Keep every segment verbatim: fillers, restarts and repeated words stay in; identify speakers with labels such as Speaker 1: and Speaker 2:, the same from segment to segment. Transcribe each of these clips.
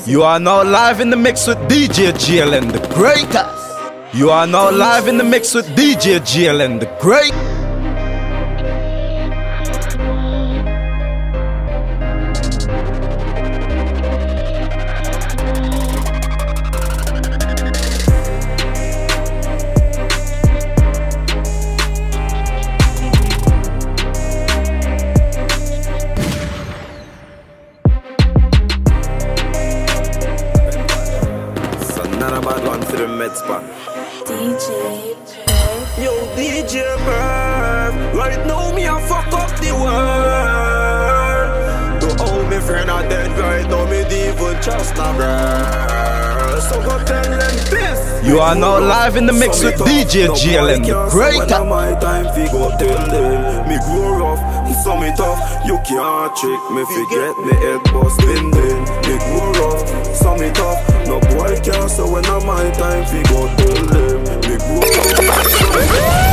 Speaker 1: You are now live in the mix with D J Jaelen, the greatest. You are now live in the mix with D J Jaelen, the great.
Speaker 2: D J Perf. Yo, D J Perf. Right now me a fuck up the world. To all me friend are dead right now, me even trust na girl. So go tell them this.
Speaker 1: You are now live in the mix with D J Jaelen, the greater.
Speaker 2: My time fi go tell them. Me grow rough, so me tough. You can't trick me, forget me head bust bending. Me grow rough, so me tough. No boy can't, so when I'm my time fi go tell them. Me grow rough, so me tough.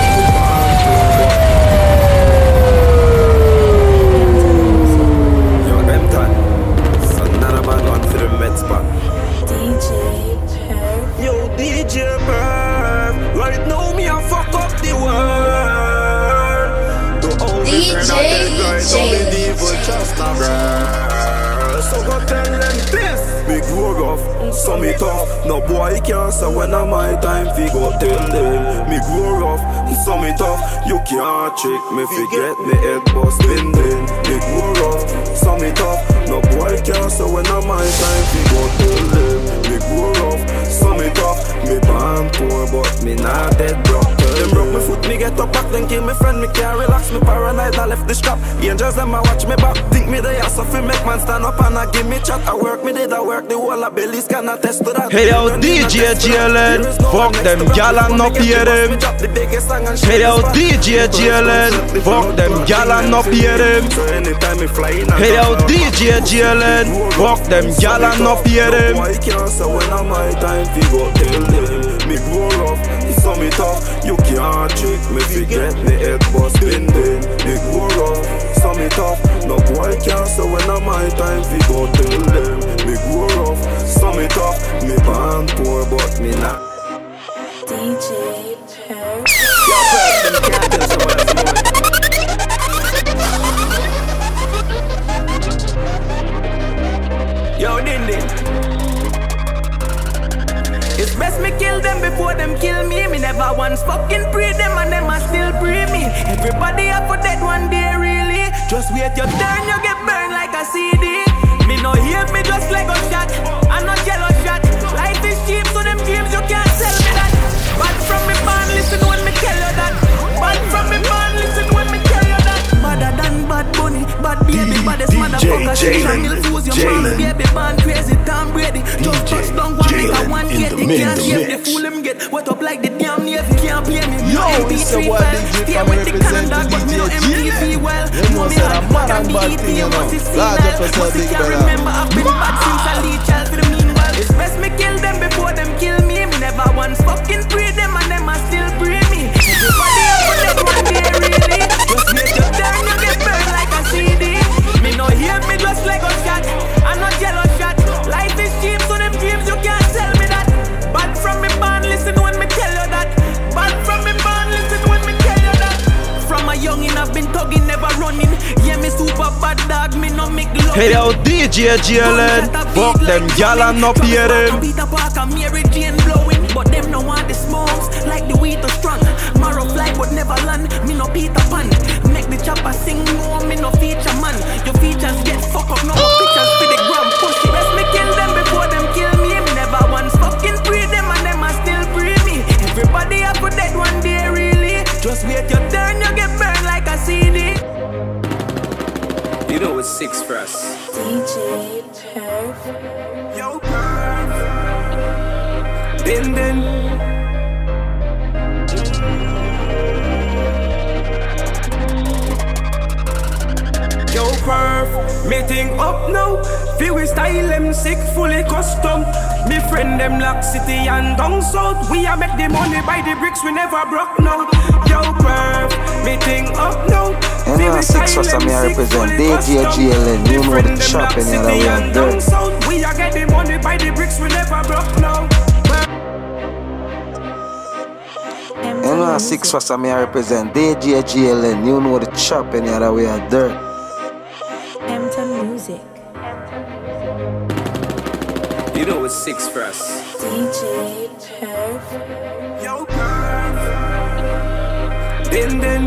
Speaker 2: Yo, them time. So not a bad one for the Mets back.
Speaker 3: D J Perf.
Speaker 2: Yo, D J Perf. Right now me a fuck up the world. To all me friend I dead right now, me evil trust na girl. So go tell them this. Me grow rough, so me tough. No boy can't say when I'm my time fi go tell them. Me grow rough, so me tough. You can't trick me, forget me head bust bending. Me grow rough, so me tough. No boy can't say when I'm my time fi go tell them. Me grow rough, so me tough. Me born poor but me not dead broke. Them broke me foot, me get up back, then kill me friend. Me can't relax, me paranoid, I left the strap. Angels them a watch me back, think me they are so fi make man stand up and a give me chat. I work me did I work the whole of Belizean can attest to that.
Speaker 1: Hey yo, D J Jaelen, fuck them gal and no pay them. Hey yo, D J Jaelen, fuck them gal and no pay them. Hey yo, D J Jaelen, fuck them gal and no pay them.
Speaker 2: I can't say when I'm my time fi go tell them. Me grow rough, so me tough. You can't trick me, forget me head bust bending. Me grow rough, so me tough. No boy can't say when I'm my time fi go tell them. Me grow rough, so me tough. Me born poor but me not.
Speaker 3: D J Perf.
Speaker 2: Yo, Perf, them can't tell someone else more. Yo, Din Din. It's best me kill them before them kill me. Me never once fucking pray them and them a still pray me. Everybody up for that one day really. Just wait your turn, you get burned like a C D. Me no hear me just like a shot. I'm not yellow shot. Life is cheap, so them dreams you can't sell me that. Bad from me born, listen when me tell you that. Bad from me born, listen when me tell you that. Badder than bad bunny, bad baby, baddest motherfucker. She can mill fools your mom, baby born crazy, Tom Brady. Just touch down one nigga, one get it, can't save the fool him get wet up like the damn Navy, can't play me. No M P three file, stay with the cannon dog, but me no M T V well. Know me hot, but I'm the E T, you must see senile. Must you can't remember, I've been bad since I lead child for the meanwhile. It's best me kill them before them kill me. Me never once fucking pray them and them a still pray me. Everybody up for that one day really. Just wait your turn, you get burned like a C D. Me no hear me just like a shot. I'm not yellow shot. Life is cheap, so them dreams you can't tell me that. Bad from me born, listen when me tell you that. Bad from me born, listen when me tell you that. From a youngin' I've been tugging, never running. Yeah, me super bad dog, me no make love.
Speaker 1: Hey yo, D J Jaelen, fuck them gal and no pay them.
Speaker 2: Peter Parker, Mary Jane blowing, but them no want the smokes like the wheat or strong. Marrow fly but never land, me no Peter Pan. Make the chopper sing more, me no feature man. Your features get fuck up, no more pictures for the gram pussy. Best me kill them before them kill me. Me never once fucking pray them and them a still pray me. Everybody up for that one day really. Just wait your turn, you get burned like a C D. You know it's six for us.
Speaker 3: D J Perf.
Speaker 2: Yo, Perf. Din Din. Yo, Perf, meeting up now. Feel we style them sick, fully custom. Me friend them Lock City and down south. We a make the money by the bricks, we never broke now. Yo, Perf, me thing up now.
Speaker 4: And now six was me I represent D J Jaelen. You know the chop in the way of dirt.
Speaker 2: We are getting money by the bricks, we never broke now.
Speaker 4: And now six was me I represent D J Jaelen. You know the chop in the way of dirt.
Speaker 3: M-Town Music.
Speaker 2: You know it's six for us.
Speaker 3: D J Perf.
Speaker 2: Yo, Perf. Din din.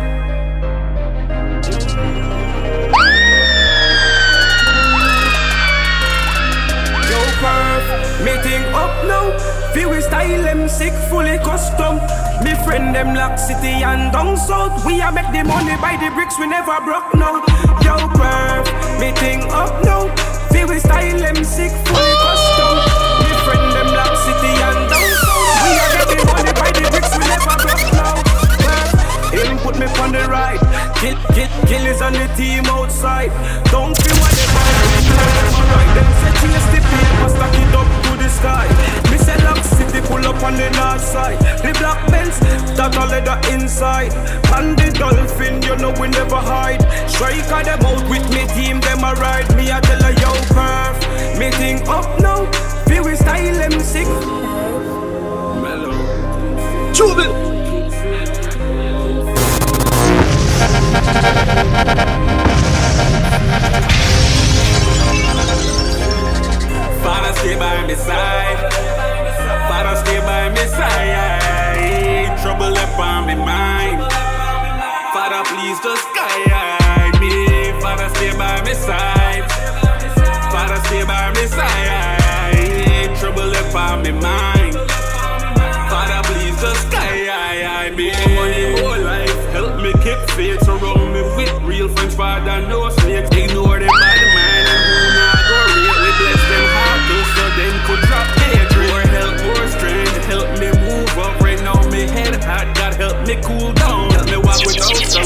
Speaker 2: Yo, Perf. Meeting up now. View style them sick, fully custom. Me friend them lock city and down south. We are make the money by the bricks, we never broke now. Yo, Perf. Meeting up now. View style them sick, fully custom. Me friend them lock city and down south. We are make the money by the bricks, we never broke now. Him put me on the right. Kill, kill, kill is on the team outside. Don't feel what they want. Them say chase the paper, stack it up to the sky. Me say lock city, pull up on the north side. The black Benz, that all leather inside. And the dolphin, you know we never hide. Strike at them out with me team, them a ride. Me I tell her, yo, Perf. Me thing up now. Feel we style them sick. Mellow. Chubby. Father stay by my side. Father stay by my side. Trouble up on my mind. Father please just guide me. Father stay by my side. Father stay by my side. Trouble up on my mind. Father please just guide me. Money whole life help me keep faith. Surround me with real friends. Father no snakes. Ignore them by the mind. And who not go rate. We bless them hard too, so them could drop hatred. More help, more strength. Help me move up. Right now me head hot. God help me cool down. Help me walk without some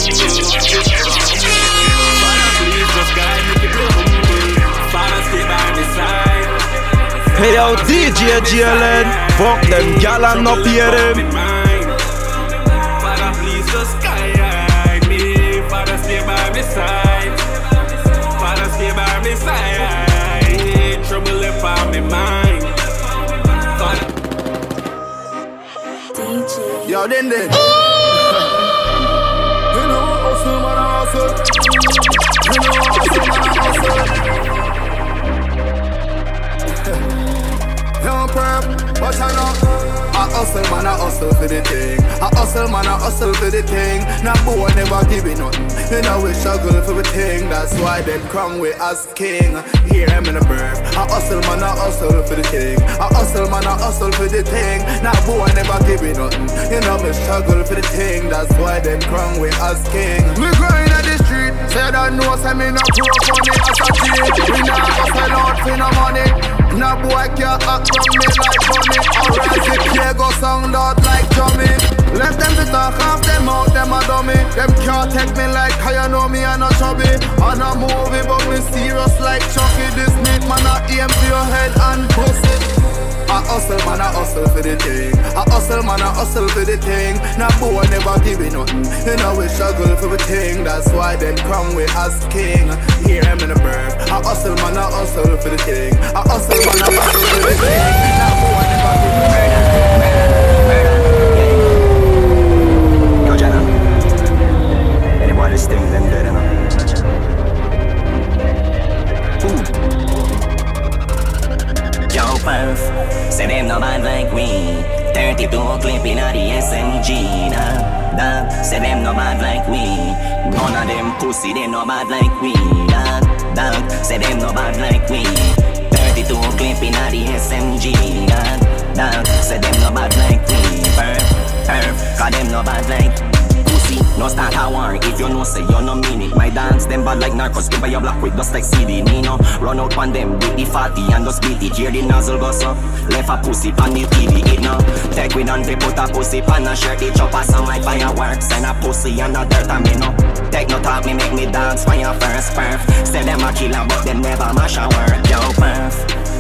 Speaker 2: Father please just guide me. Keep me humble. Father stay by my side.
Speaker 1: Hey yo, D J Jaelen, fuck them gal and up here them.
Speaker 2: Father please just guide me. Father stay by my side. Father stay by my side. Trouble up on my mind. Father.
Speaker 3: D J.
Speaker 5: Yo, then then. You know hustle man hustle. You know hustle man hustle. Young Perf, watch out now. I hustle man, I hustle for the thing. I hustle man, I hustle for the thing. Now boy never give it nothing. You know we struggle for the thing. That's why them crown we as king. Here I'm in a Perf. I hustle man, I hustle for the thing. I hustle man, I hustle for the thing. Now boy never give it nothing. You know we struggle for the thing. That's why them crown we as king. We going at the street. Say that no, say me not grow funny as a teen. We not hustle out for no money. Now boy can't act from me like funny. Alright, the K go sound out like Tommy. Let them to talk off them out, them a dummy. Them can't take me like how you know me and a chubby. On a movie but me serious like Chucky. This neat man a aim for your head and pussy. I hustle man, I hustle for the thing. I hustle man, I hustle for the thing. Now boy never give me nothing. You know we struggle for the thing. That's why them crown we as king. Here I'm in a Perf. I hustle man, I hustle for the thing. I hustle man, I hustle for the thing. Now boy never give me nothing.
Speaker 6: Yo, Jenna. Anybody sting them dead enough? Yo, Perf, say them no bad like we. thirty-two clip in the S M G, nah, nah. Say them no bad like we. None of them pussy, they no bad like we, nah, nah. Say them no bad like we. thirty-two clip in the S M G, nah, nah. Say them no bad like we. Perf, Perf, cause them no bad like pussy. No start a war if you know say you no mean it. My dance them bad like narcos, give by your black with just like C D. Me no run out on them with the fatty and just beat it. Hear the nozzle go so left a pussy pan the T V. It no take with and they put a pussy pan a shirt. It chop a sound like fireworks and a pussy and a dirt and me no take no talk. Me make me dance fire first. Perf, say them a killer but them never mash a work. Yo Perf,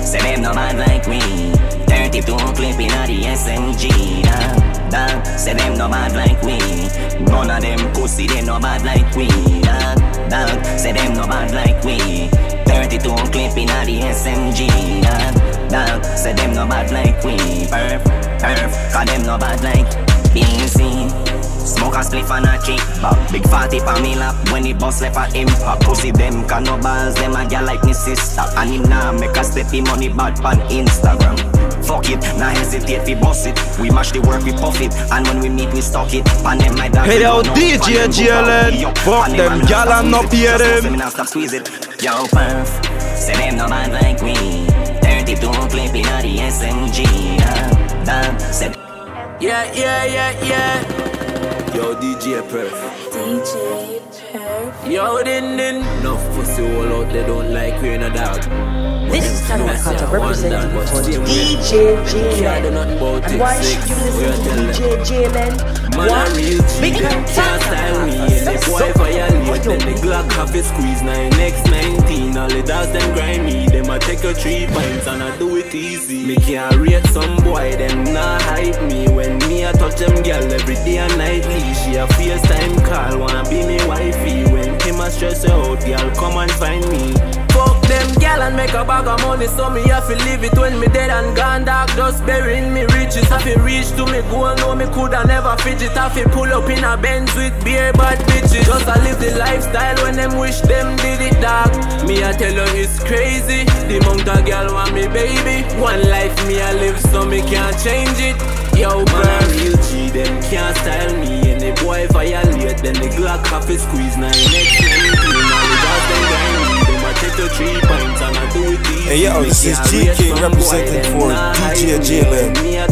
Speaker 6: say them no bad like we. thirty-two clip in the S M G, dog, dog. Say them no bad like we. None of them pussy they no bad like we, dog, dog. Say them no bad like we. thirty-two clip in the S M G, dog, dog. Say them no bad like we. Perf, perf, cause them no bad like being seen. Smoke a spliff and a kick back. Big fatty pa me lap when the boss left at him. A pussy them can no balls, them a gal like me sister. And him nah make a step him money bad pan Instagram. Fuck it, nah hesitate we boss it. We mash the work, we puff it. And when we meet we stock it. Pan them my dad.
Speaker 1: Hey yo D J Jaelen, fuck them gal and no peer them.
Speaker 6: Stop squeeze it. Yo Perf, say them no bad like we. thirty-two clip in the S M G, nah, nah, say.
Speaker 2: Yeah, yeah, yeah, yeah.
Speaker 1: Yo D J Perf,
Speaker 3: D J Perf.
Speaker 2: Yo din din.
Speaker 1: enough pussy all out they don't like we in a dog.
Speaker 7: This is Channel Carter representing for D J Jaelen. And why should you listen to D J Jaelen?
Speaker 2: Man a real G, can't style me. And the boy violate, then the Glock have a squeeze. Nine X nineteen, all the dogs them grimy. Them a take a three pints and I do it easy. Me can't rate some boy, them nah hype me. When me a touch them girl every day and nightly. She a FaceTime call, wanna be me wifey. When him a stress out, girl come and find me. Fuck them gal and make a bag of money, so me have to leave it when me dead and gone. Dog just burying me riches. Have to reach to me goal, no me coulda never fidget. Have to pull up in a Benz with beer bad bitches. Just a live the lifestyle when them wish them did it, dog. Me I tell you it's crazy. The amount of gal want me baby. One life me I live, so me can't change it. Yo, man, a real G, them can't style me. And the boy violate, then the Glock have to squeeze. Nine X nineteen, now the dogs them grind me. Take the three pints and I do it easy.
Speaker 8: Hey yo, this is G King representing for D J Jaelen.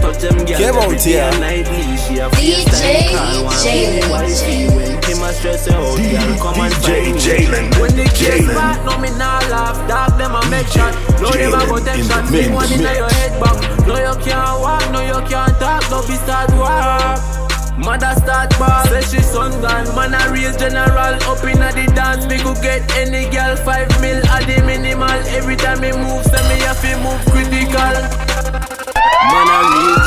Speaker 8: Get out here.
Speaker 3: D J Jaelen.
Speaker 8: D J Jaelen.
Speaker 2: When the kids back, no me nah laugh. Dog them a make shot. No them a go take shot. See one in your head back. No you can't walk, no you can't talk. No be start walk. Mother start ball, say she son gone. Man a real general, up inna the dance. Me could get any girl five mil at the minimal. Every time me move, say me have to move critical. Man a real